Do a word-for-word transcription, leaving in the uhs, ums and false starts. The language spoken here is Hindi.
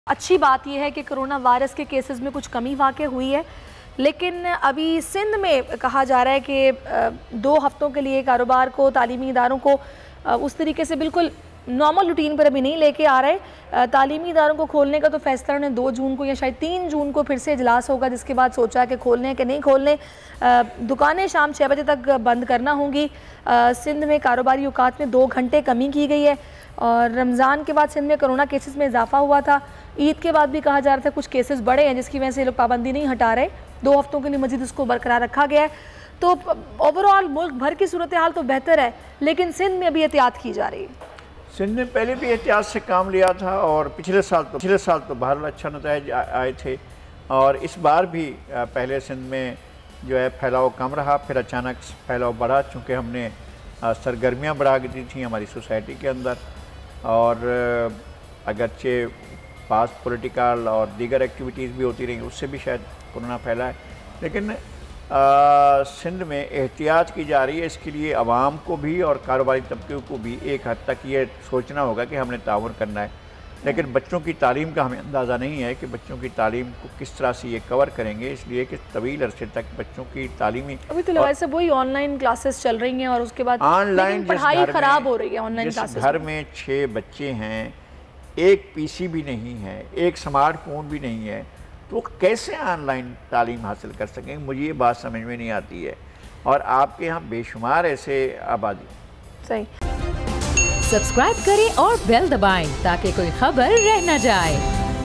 अच्छी बात यह है कि कोरोना वायरस के केसेस में कुछ कमी वाक़ई हुई है, लेकिन अभी सिंध में कहा जा रहा है कि दो हफ्तों के लिए कारोबार को, तालीमी इदारों को उस तरीके से बिल्कुल नॉर्मल रूटीन पर अभी नहीं लेके आ रहे। तालीमी इदारों को खोलने का तो फैसला उन्होंने दो जून को या शायद तीन जून को फिर से इजलास होगा, जिसके बाद सोचा है कि खोलने कि नहीं खोलने। दुकानें शाम छः बजे तक बंद करना होंगी। सिंध में कारोबारी औकात में दो घंटे कमी की गई है और रमज़ान के बाद सिंध में कोरोना केसेस में इजाफा हुआ था। ईद के बाद भी कहा जा रहा था कुछ केसेस बढ़े हैं, जिसकी वजह से लोग पाबंदी नहीं हटा रहे। दो हफ्तों के लिए मजीद इसको बरकरार रखा गया है। तो ओवरऑल मुल्क भर की सूरत हाल तो बेहतर है, लेकिन सिंध में अभी एहतियात की जा रही है। सिंध ने पहले भी एहतियात से काम लिया था और पिछले साल तो पिछले साल तो बहरहाल अच्छा नतीजे आए थे और इस बार भी पहले सिंध में जो है फैलाव कम रहा, फिर अचानक फैलाव बढ़ा, चूँकि हमने सरगर्मियाँ बढ़ा दी थी हमारी सोसाइटी के अंदर। और अगरचे पास पॉलिटिकल और दीगर एक्टिविटीज़ भी होती रही, उससे भी शायद कोरोना फैला है, लेकिन आ, सिंध में एहतियात की जा रही है। इसके लिए आवाम को भी और कारोबारी तबके को भी एक हद तक ये सोचना होगा कि हमने ताउन करना है। लेकिन बच्चों की तालीम का हमें अंदाज़ा नहीं है कि बच्चों की तालीम को किस तरह से ये कवर करेंगे, इसलिए कि तवील अरसे तक बच्चों की तालीमी अभी तो वैसे वही ऑनलाइन क्लासेस चल रही हैं और उसके बाद ऑनलाइन पढ़ाई ख़राब हो रही है। ऑनलाइन क्लासेस घर में छः बच्चे हैं, एक पीसी भी नहीं है, एक स्मार्टफोन भी नहीं है, तो कैसे ऑनलाइन तालीम हासिल कर सकेंगे? मुझे ये बात समझ में नहीं आती है। और आपके यहाँ बेशुमार ऐसे आबादी। सही। सब्सक्राइब करें और बेल दबाएं ताकि कोई खबर रह न जाए।